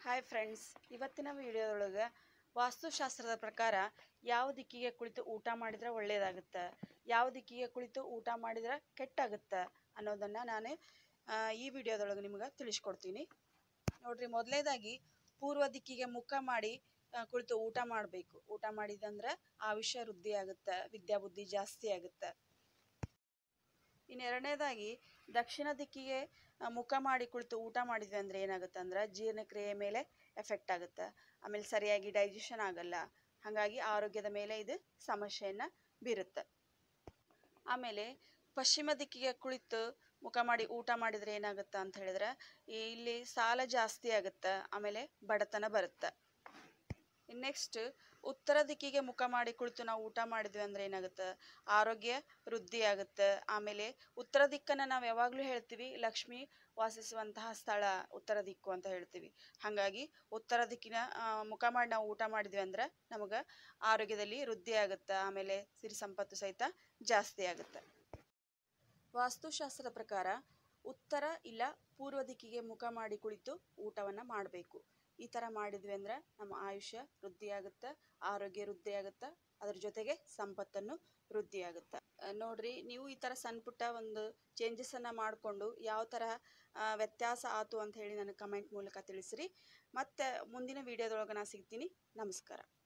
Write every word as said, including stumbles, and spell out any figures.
Hi friends, ಇವತ್ತಿನ ವಿಡಿಯೋದೊಳಗೆ ವಾಸ್ತುಶಾಸ್ತ್ರದ ಪ್ರಕಾರ ಯಾವ ದಿಕ್ಕಿಗೆ ಕುಳಿತು ಊಟ ಮಾಡಿದ್ರೆ ಒಳ್ಳೆಯದಾಗುತ್ತೆ, ಯಾವ ದಿಕ್ಕಿಗೆ ಕುಳಿತು ಊಟ ಮಾಡಿದ್ರೆ ಕೆಟ್ಟಾಗುತ್ತೆ ಅನ್ನೋದನ್ನು ನಾನು ಈ ವಿಡಿಯೋದೊಳಗೆ ನಿಮ್ಗೆ ತಿಳಿಸ್ಕೊಡ್ತೀನಿ. ನೋಡ್ರಿ, ಮೊದಲನೇದಾಗಿ ಪೂರ್ವ ದಿಕ್ಕಿಗೆ ಮುಖ ಮಾಡಿ ಕುಳಿತು ಊಟ ಮಾಡಬೇಕು. ಊಟ ಮಾಡಿದಂದ್ರೆ ಆಯುಷ್ಯ ವೃದ್ಧಿ ಆಗುತ್ತೆ, ವಿದ್ಯಾಬುದ್ಧಿ ಜಾಸ್ತಿ ಆಗುತ್ತೆ. ಇನ್ನು ಎರಡನೇದಾಗಿ ದಕ್ಷಿಣ ದಿಕ್ಕಿಗೆ ಮುಖ ಮಾಡಿ ಕುಳಿತು ಊಟ ಮಾಡಿದ್ವಿ ಅಂದರೆ ಏನಾಗುತ್ತೆ ಅಂದ್ರೆ ಜೀರ್ಣಕ್ರಿಯೆ ಮೇಲೆ ಎಫೆಕ್ಟ್ ಆಗುತ್ತೆ. ಆಮೇಲೆ ಸರಿಯಾಗಿ ಡೈಜೆಷನ್ ಆಗಲ್ಲ, ಹಾಗಾಗಿ ಆರೋಗ್ಯದ ಮೇಲೆ ಇದು ಸಮಸ್ಯೆಯನ್ನು ಬೀರುತ್ತೆ. ಆಮೇಲೆ ಪಶ್ಚಿಮ ದಿಕ್ಕಿಗೆ ಕುಳಿತು ಮುಖ ಮಾಡಿ ಊಟ ಮಾಡಿದರೆ ಏನಾಗುತ್ತೆ ಅಂತ ಹೇಳಿದ್ರೆ ಇಲ್ಲಿ ಸಾಲ ಜಾಸ್ತಿ ಆಗುತ್ತೆ, ಆಮೇಲೆ ಬಡತನ ಬರುತ್ತೆ. ನೆಕ್ಸ್ಟ್ ಉತ್ತರ ದಿಕ್ಕಿಗೆ ಮುಖ ಮಾಡಿ ಕುಳಿತು ನಾವು ಊಟ ಮಾಡಿದ್ವಿ ಅಂದರೆ ಏನಾಗುತ್ತೆ, ಆರೋಗ್ಯ ವೃದ್ಧಿ ಆಗುತ್ತೆ. ಆಮೇಲೆ ಉತ್ತರ ದಿಕ್ಕನ್ನು ನಾವು ಯಾವಾಗಲೂ ಹೇಳ್ತೀವಿ ಲಕ್ಷ್ಮಿ ವಾಸಿಸುವಂತಹ ಸ್ಥಳ ಉತ್ತರ ದಿಕ್ಕು ಅಂತ ಹೇಳ್ತೀವಿ. ಹಾಗಾಗಿ ಉತ್ತರ ದಿಕ್ಕಿನ ಮುಖ ಮಾಡಿ ನಾವು ಊಟ ಮಾಡಿದ್ವಿ ಅಂದ್ರೆ ನಮಗೆ ಆರೋಗ್ಯದಲ್ಲಿ ವೃದ್ಧಿ ಆಗುತ್ತೆ, ಆಮೇಲೆ ಸಿರಿ ಸಂಪತ್ತು ಸಹಿತ ಜಾಸ್ತಿ ಆಗುತ್ತೆ. ವಾಸ್ತುಶಾಸ್ತ್ರದ ಪ್ರಕಾರ ಉತ್ತರ ಇಲ್ಲ ಪೂರ್ವ ದಿಕ್ಕಿಗೆ ಮುಖ ಮಾಡಿ ಕುಳಿತು ಊಟವನ್ನು ಮಾಡಬೇಕು. ಈ ಥರ ಮಾಡಿದ್ವಿ ಅಂದರೆ ನಮ್ಮ ಆಯುಷ್ಯ ವೃದ್ಧಿ ಆಗುತ್ತೆ, ಆರೋಗ್ಯ ವೃದ್ಧಿ ಆಗುತ್ತೆ, ಅದ್ರ ಜೊತೆಗೆ ಸಂಪತ್ತನ್ನು ವೃದ್ಧಿ ಆಗುತ್ತೆ. ನೋಡ್ರಿ, ನೀವು ಈ ಥರ ಸಣ್ಣ ಪುಟ್ಟ ಒಂದು ಚೇಂಜಸನ್ನು ಮಾಡಿಕೊಂಡು ಯಾವ ಥರ ವ್ಯತ್ಯಾಸ ಆಯ್ತು ಅಂತ ಹೇಳಿ ನನಗೆ ಕಮೆಂಟ್ ಮೂಲಕ ತಿಳಿಸ್ರಿ. ಮತ್ತು ಮುಂದಿನ ವಿಡಿಯೋದೊಳಗೆ ನಾನು ಸಿಗ್ತೀನಿ. ನಮಸ್ಕಾರ.